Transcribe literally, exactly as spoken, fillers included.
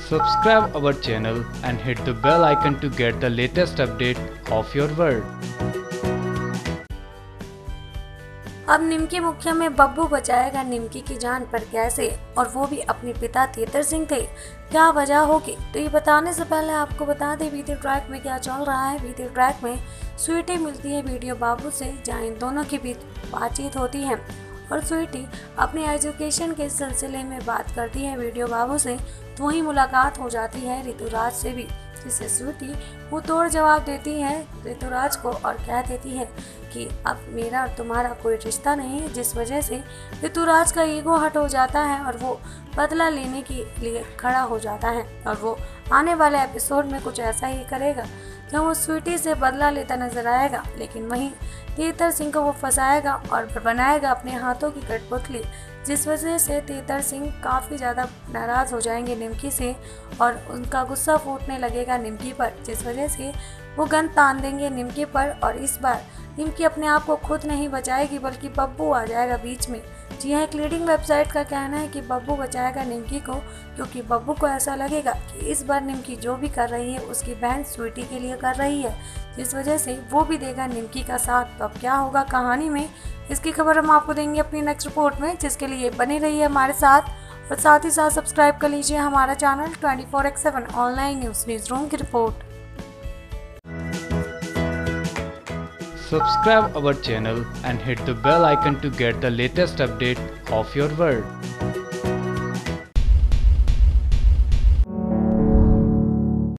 Subscribe our channel and hit the bell icon to get the latest update of your world. अब निमकी मुखिया में बब्बू बचाएगा निमकी की जान, पर कैसे, और वो भी अपने पिता तेतर सिंह थे। क्या वजह होगी, तो ये बताने से पहले आपको बता दें बीते ट्रैक में क्या चल रहा है। बीते ट्रैक में स्वीटी मिलती है वीडियो बाबू से, जहाँ इन दोनों के बीच बातचीत होती है और स्वीटी अपनी एजुकेशन के सिलसिले में बात करती है वीडियो बाबू से। तो वहीं मुलाकात हो जाती है ऋतुराज से भी, जिससे स्वीटी वो तोड़ जवाब देती है ऋतुराज को और कह देती है कि अब मेरा और तुम्हारा कोई रिश्ता नहीं है, जिस वजह से ऋतुराज का ईगो हट हो जाता है और वो बदला लेने के लिए खड़ा हो जाता है। और वो आने वाले एपिसोड में कुछ ऐसा ही करेगा जब वो स्वीटी से बदला लेता नजर आएगा, लेकिन वहीं तेतर सिंह को वो फंसाएगा और बनाएगा अपने हाथों की कठपुतली, जिस वजह से तेतर सिंह काफ़ी ज़्यादा नाराज़ हो जाएंगे निमकी से और उनका गुस्सा फूटने लगेगा निमकी पर, जिस वजह से वो गन तान देंगे निमकी पर। और इस बार निमकी अपने आप को खुद नहीं बचाएगी बल्कि बब्बू आ जाएगा बीच में। जी हाँ, एक लीडिंग वेबसाइट का कहना है कि बब्बू बचाएगा निमकी को, क्योंकि बब्बू को ऐसा लगेगा कि इस बार निमकी जो भी कर रही है उसकी बहन स्वीटी के लिए कर रही है, जिस वजह से वो भी देगा निमकी का साथ। तो अब क्या होगा कहानी में, इसकी खबर हम आपको देंगे अपनी नेक्स्ट रिपोर्ट में, जिसके लिए बने रहिए हमारे साथ और साथ ही साथ सब्सक्राइब कर लीजिए हमारा channel twenty four x seven online news news room की report. Subscribe our channel and hit the bell icon to get the latest update of your world.